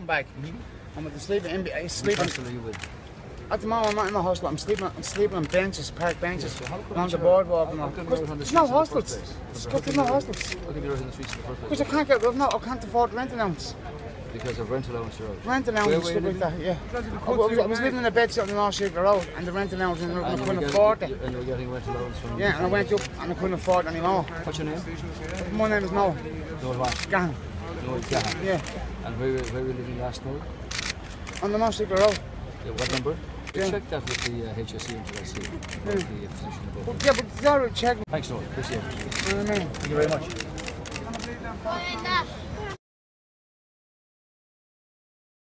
back. I'm at the sleeping. Which Sleeping. hostel are you with? At the moment, I'm not in the hostel. I'm sleeping on benches, park benches, So how come on the you're- boardwalk. how come you're out on the There's streets no in the first hostels. place? There's no hostels. How come you're out in the streets in the first Because I place? can't get. No, I can't afford rent allowance. Because of rent allowance you're out. Rent allowance Where and were you stuff like living? that. Yeah. I was living in a bed sitting on North Circular Road, and the rent allowance, and I And you couldn't were afford it. getting- and you were getting rent allowance from... Yeah, and I went up, and I couldn't afford it anymore. What's your name? My name is Noel Noel what? Gahan. Noel Gahan. Yeah, And where were you living last night? on the North Circular Road. Yeah, what number? Yeah. Check that with the HSE until I see the position above. But, yeah, but it's already checked. Thanks, Noel. Appreciate it. You know what I mean? Thank you very much.